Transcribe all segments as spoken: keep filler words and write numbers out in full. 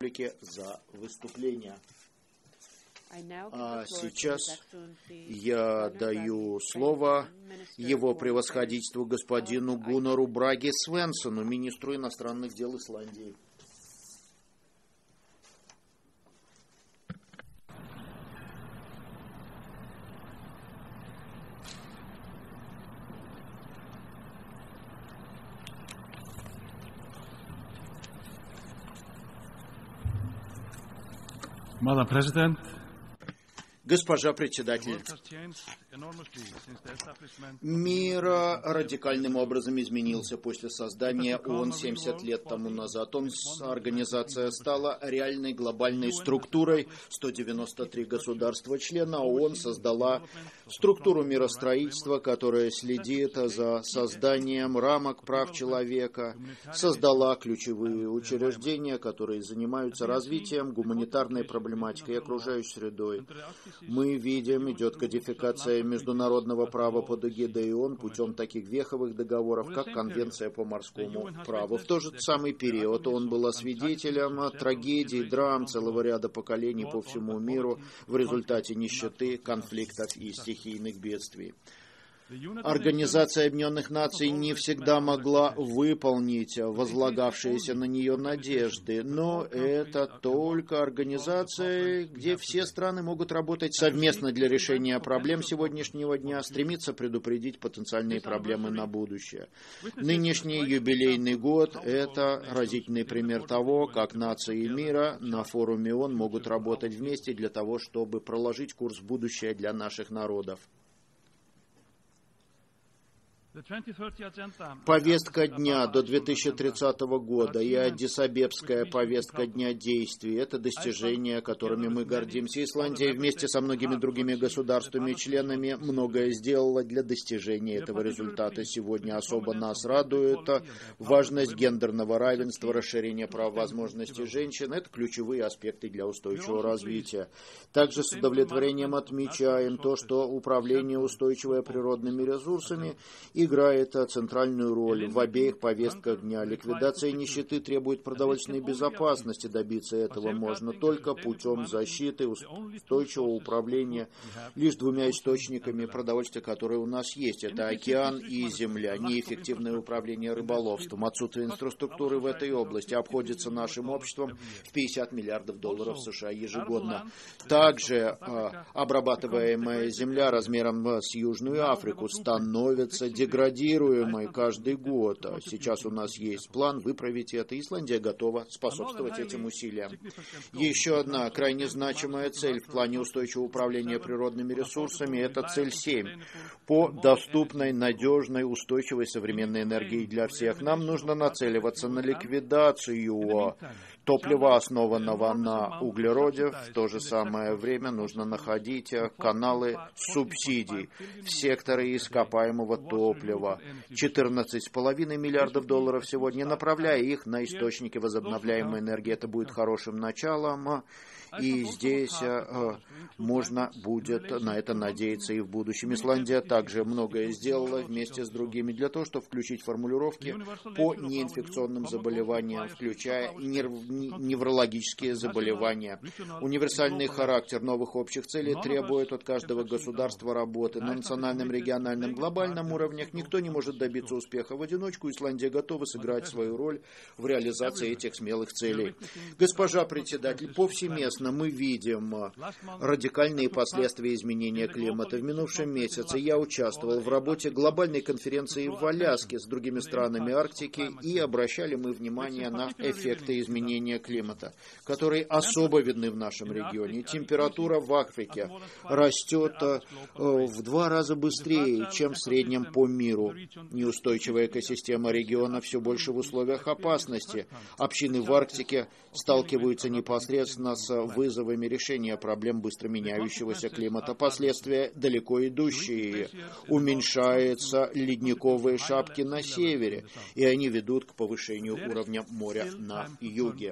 Африке за выступление. А сейчас я даю слово его превосходительству господину Гуннару Браге Свенсону, министру иностранных дел Исландии. Madam President, Госпожа председатель, мир радикальным образом изменился после создания ООН семьдесят лет тому назад. ООН, организация, стала реальной глобальной структурой. сто девяносто три государства-члена. ООН создала структуру миростроительства, которая следит за созданием рамок прав человека, создала ключевые учреждения, которые занимаются развитием гуманитарной проблематикой и окружающей средой. Мы видим, идет кодификация международного права под эгидой ООН путем таких веховых договоров, как Конвенция по морскому праву. В тот же самый период ООН была свидетелем трагедий, драм целого ряда поколений по всему миру в результате нищеты, конфликтов и стихийных бедствий. Организация Объединенных Наций не всегда могла выполнить возлагавшиеся на нее надежды, но это только организация, где все страны могут работать совместно для решения проблем сегодняшнего дня, стремиться предупредить потенциальные проблемы на будущее. Нынешний юбилейный год – это разительный пример того, как нации мира на форуме ООН могут работать вместе для того, чтобы проложить курс в будущее для наших народов. Повестка дня до две тысячи тридцатого года и Аддис-Абебская повестка дня действий – это достижения, которыми мы гордимся. Исландия вместе со многими другими государствами-членами многое сделала для достижения этого результата. Сегодня особо нас радует важность гендерного равенства, расширение прав возможностей женщин – это ключевые аспекты для устойчивого развития. Также с удовлетворением отмечаем то, что управление устойчивыми природными ресурсами и играет центральную роль в обеих повестках дня. Ликвидация нищеты требует продовольственной безопасности. Добиться этого можно только путем защиты, устойчивого управления лишь двумя источниками продовольствия, которые у нас есть. Это океан и земля. Неэффективное управление рыболовством, отсутствие инфраструктуры в этой области обходится нашим обществом в пятьдесят миллиардов долларов США ежегодно. Также э, обрабатываемая земля размером с Южную Африку становится деградируемой каждый год. Сейчас у нас есть план выправить это. Исландия готова способствовать этим усилиям. Еще одна крайне значимая цель в плане устойчивого управления природными ресурсами – это цель семь. По доступной, надежной, устойчивой современной энергии для всех. Нам нужно нацеливаться на ликвидацию топлива, основанного на углероде. В то же самое время нужно находить каналы субсидий в секторы ископаемого топлива. четырнадцать с половиной миллиардов долларов сегодня, направляя их на источники возобновляемой энергии. Это будет хорошим началом. И здесь э, можно будет на это надеяться и в будущем. Исландия также многое сделала вместе с другими для того, чтобы включить формулировки по неинфекционным заболеваниям, включая и неврологические заболевания. Универсальный характер новых общих целей требует от каждого государства работы на национальном, региональном, глобальном уровнях. Никто не может добиться успеха в одиночку. Исландия готова сыграть свою роль в реализации этих смелых целей. Госпожа председатель, повсеместно мы видим радикальные последствия изменения климата. В минувшем месяце я участвовал в работе глобальной конференции в Аляске с другими странами Арктики, и обращали мы внимание на эффекты изменения климата, которые особо видны в нашем регионе. Температура в Африке растет в два раза быстрее, чем в среднем по миру. Неустойчивая экосистема региона все больше в условиях опасности. Общины в Арктике сталкиваются непосредственно с вызовами решения проблем быстро меняющегося климата. Последствия далеко идущие. Уменьшаются ледниковые шапки на севере, и они ведут к повышению уровня моря на юге.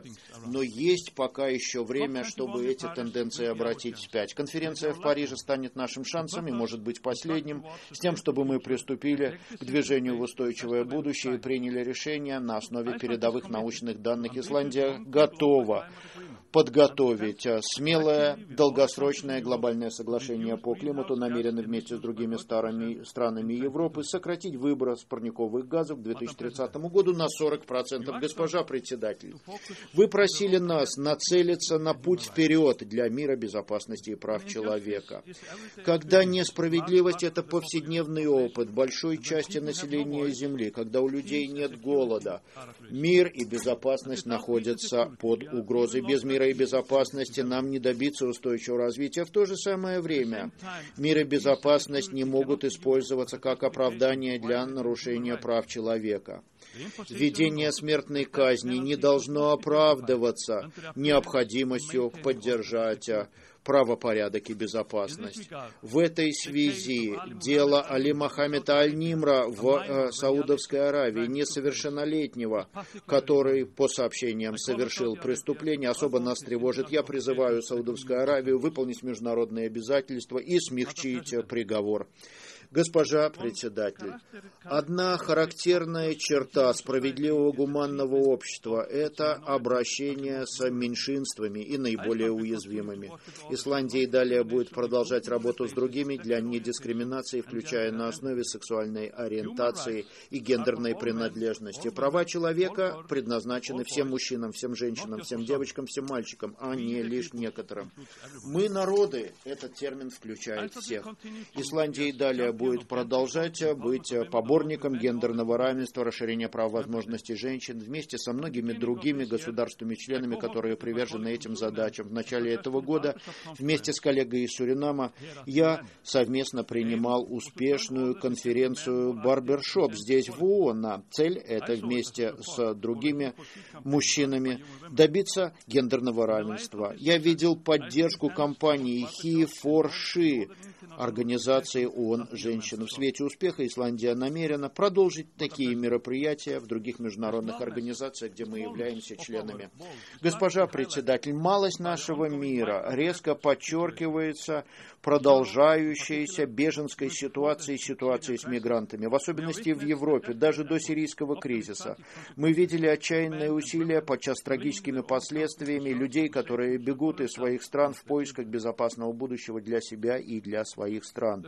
но есть пока еще время, чтобы эти тенденции обратить вспять. Конференция в Париже станет нашим шансом и может быть последним, с тем, чтобы мы приступили к движению в устойчивое будущее и приняли решение на основе передовых научных данных. Исландия готова подготовить смелое, долгосрочное глобальное соглашение по климату, намерены вместе с другими старыми странами Европы сократить выброс парниковых газов к две тысячи тридцатому году на сорок процентов. Госпожа председатель, вы просили нас нацелиться на путь вперед для мира, безопасности и прав человека. Когда несправедливость – это повседневный опыт большой части населения Земли, когда у людей нет голода, мир и безопасность находятся под угрозой. Без мира и безопасности нам не добиться устойчивого развития. В то же самое время мир и безопасность не могут использоваться как оправдание для нарушения прав человека. Введение смертной казни не должно оправдываться необходимостью поддержать правопорядок и безопасность. В этой связи дело Али Мохаммеда Аль-Нимра в э, Саудовской Аравии, несовершеннолетнего, который, по сообщениям, совершил преступление, особо нас тревожит. Я призываю Саудовскую Аравию выполнить международные обязательства и смягчить приговор. Госпожа председатель, одна характерная черта справедливого гуманного общества – это обращение с меньшинствами и наиболее уязвимыми. Исландия и далее будет продолжать работу с другими для недискриминации, включая на основе сексуальной ориентации и гендерной принадлежности. Права человека предназначены всем мужчинам, всем женщинам, всем девочкам, всем мальчикам, а не лишь некоторым. Мы народы, этот термин включает всех. Исландия и далее будет будет продолжать быть поборником гендерного равенства, расширения прав и возможностей женщин вместе со многими другими государствами-членами, которые привержены этим задачам. В начале этого года вместе с коллегой из Суринама я совместно принимал успешную конференцию «Барбершоп» здесь, в ООН. Цель – это вместе с другими мужчинами добиться гендерного равенства. Я видел поддержку компании He for She, организации ООН «Женщины». В свете успеха Исландия намерена продолжить такие мероприятия в других международных организациях, где мы являемся членами. Госпожа председатель, малость нашего мира резко подчеркивается продолжающейся беженской ситуацией, ситуацией с мигрантами, в особенности в Европе, даже до сирийского кризиса. Мы видели отчаянные усилия, подчас трагическими последствиями, людей, которые бегут из своих стран в поисках безопасного будущего для себя и для своих стран.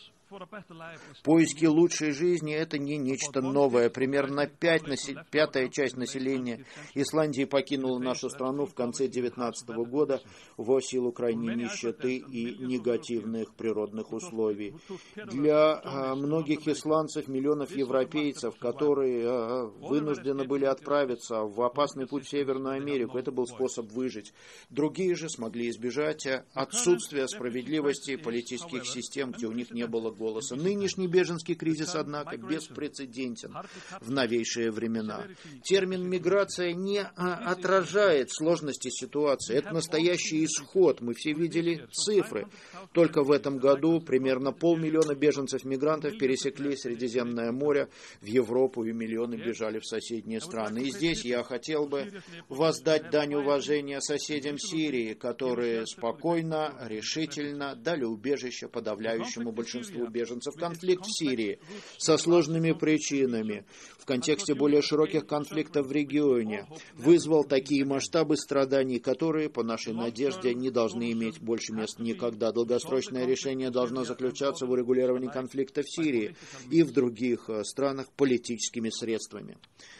Поиски лучшей жизни – это не нечто новое. Примерно пять, пятая часть населения Исландии покинула нашу страну в конце девятнадцатого года в силу крайней нищеты и негативных природных условий. Для а, многих исландцев, миллионов европейцев, которые а, вынуждены были отправиться в опасный путь в Северную Америку, это был способ выжить. Другие же смогли избежать отсутствия справедливости политических систем, где у них не было голоса. Нынешний беженский кризис, однако, беспрецедентен в новейшие времена. Термин «миграция» не отражает сложности ситуации. Это настоящий исход. Мы все видели цифры. Только в этом году примерно полмиллиона беженцев-мигрантов пересекли Средиземное море в Европу, и миллионы бежали в соседние страны. И здесь я хотел бы воздать дань уважения соседям Сирии, которые спокойно, решительно дали убежище подавляющему большинству беженцев. Конфликт в Сирии со сложными причинами в контексте более широких конфликтов в регионе вызвал такие масштабы страданий, которые, по нашей надежде, не должны иметь больше мест никогда. Долгосрочное решение должно заключаться в урегулировании конфликта в Сирии и в других странах политическими средствами.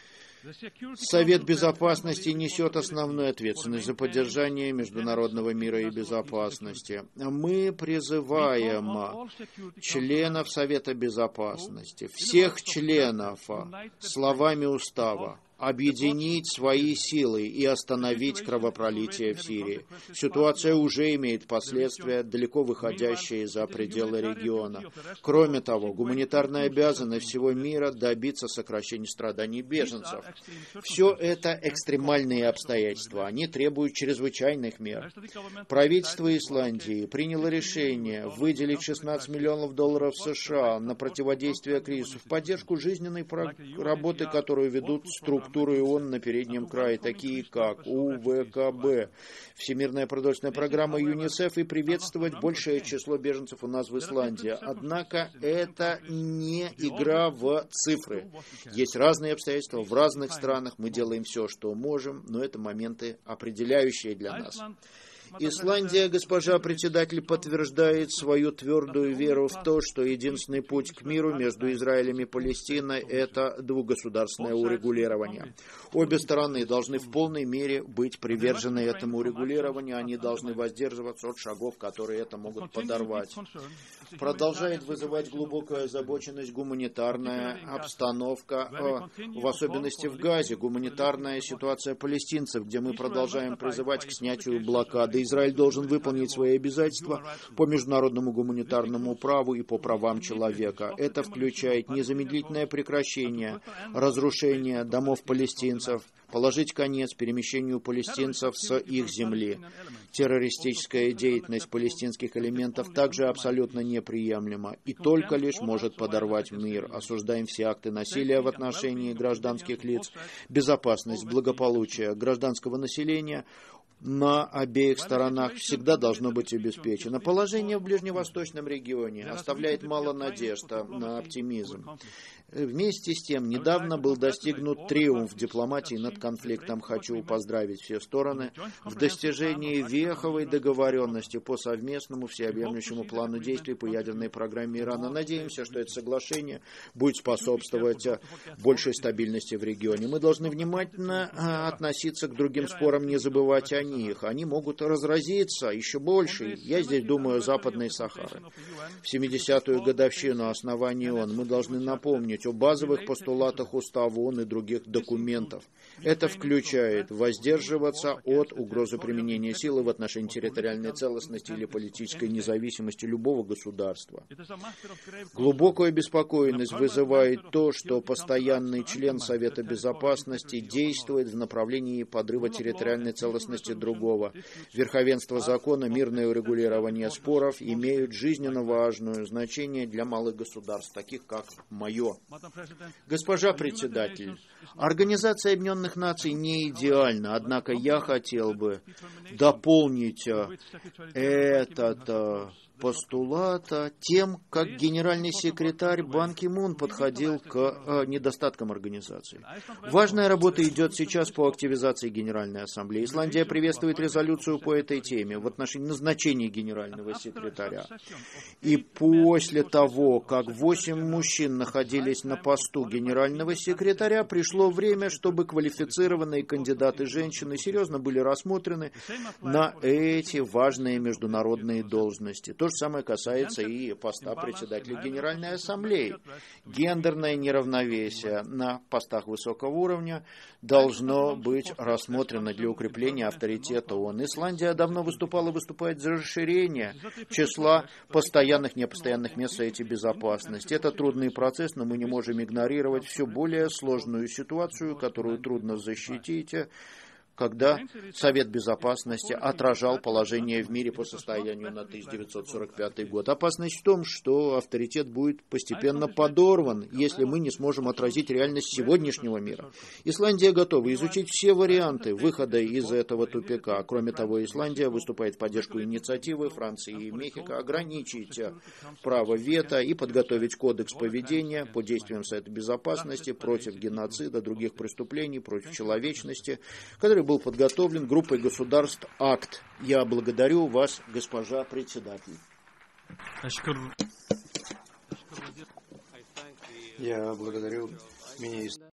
Совет Безопасности несет основную ответственность за поддержание международного мира и безопасности. Мы призываем членов Совета Безопасности, всех членов, словами устава, объединить свои силы и остановить кровопролитие в Сирии. Ситуация уже имеет последствия, далеко выходящие за пределы региона. Кроме того, гуманитарная обязанность всего мира добиться сокращения страданий беженцев. Все это экстремальные обстоятельства. Они требуют чрезвычайных мер. Правительство Исландии приняло решение выделить шестнадцать миллионов долларов США на противодействие кризису в поддержку жизненной работы, которую ведут структуры структуры ООН на переднем крае, такие как У В К Б, Всемирная продовольственная программа, ЮНИСЕФ, и приветствовать большее число беженцев у нас в Исландии. Однако это не игра в цифры. Есть разные обстоятельства в разных странах, мы делаем все, что можем, но это моменты определяющие для нас. Исландия, госпожа председатель, подтверждает свою твердую веру в то, что единственный путь к миру между Израилем и Палестиной – это двугосударственное урегулирование. Обе стороны должны в полной мере быть привержены этому урегулированию, они должны воздерживаться от шагов, которые это могут подорвать. Продолжает вызывать глубокую озабоченность гуманитарная обстановка, в особенности в Газе, гуманитарная ситуация палестинцев, где мы продолжаем призывать к снятию блокады. Израиль должен выполнить свои обязательства по международному гуманитарному праву и по правам человека. Это включает незамедлительное прекращение разрушения домов палестинцев, положить конец перемещению палестинцев с их земли. Террористическая деятельность палестинских элементов также абсолютно неприемлема и только лишь может подорвать мир. Осуждаем все акты насилия в отношении гражданских лиц, безопасность, благополучие гражданского населения на обеих сторонах всегда должно быть обеспечено. Положение в ближневосточном регионе оставляет мало надежд на оптимизм. Вместе с тем, недавно был достигнут триумф дипломатии над конфликтом. Хочу поздравить все стороны в достижении веховой договоренности по совместному всеобъемлющему плану действий по ядерной программе Ирана. Надеемся, что это соглашение будет способствовать большей стабильности в регионе. Мы должны внимательно относиться к другим спорам, не забывать о них. Они могут разразиться еще больше. Я здесь думаю о Западной Сахаре. В семидесятую годовщину основания ООН мы должны напомнить о базовых постулатах Устава ООН и других документов. Это включает воздерживаться от угрозы применения силы в отношении территориальной целостности или политической независимости любого государства. Глубокую обеспокоенность вызывает то, что постоянный член Совета Безопасности действует в направлении подрыва территориальной целостности другого. Верховенство закона, мирное урегулирование споров имеют жизненно важное значение для малых государств, таких как мое. Госпожа председатель, Организация Объединенных Наций не идеальна, однако я хотел бы дополнить этот постулат тем, как генеральный секретарь Бан Ки Мун подходил к э, недостаткам организации. Важная работа идет сейчас по активизации Генеральной Ассамблеи. Исландия приветствует резолюцию по этой теме в отношении назначения генерального секретаря. И после того, как восемь мужчин находились на посту генерального секретаря, пришло время, чтобы квалифицированные кандидаты женщины серьезно были рассмотрены на эти важные международные должности. То же самое касается и поста председателя Генеральной Ассамблеи. Гендерное неравновесие на постах высокого уровня должно быть рассмотрено для укрепления авторитета ООН. Исландия давно выступала и выступает за расширение числа постоянных и непостоянных мест в Совете Безопасности. Это трудный процесс, но мы не можем игнорировать все более сложную ситуацию, которую трудно защитить, когда Совет Безопасности отражал положение в мире по состоянию на тысяча девятьсот сорок пятый год. Опасность в том, что авторитет будет постепенно подорван, если мы не сможем отразить реальность сегодняшнего мира. Исландия готова изучить все варианты выхода из этого тупика. Кроме того, Исландия выступает в поддержку инициативы Франции и Мехико ограничить право вето и подготовить кодекс поведения по действиям Совета Безопасности против геноцида, других преступлений против человечности, который был подготовлен группой государств АКТ. Я благодарю вас, госпожа председатель. Я благодарю министра.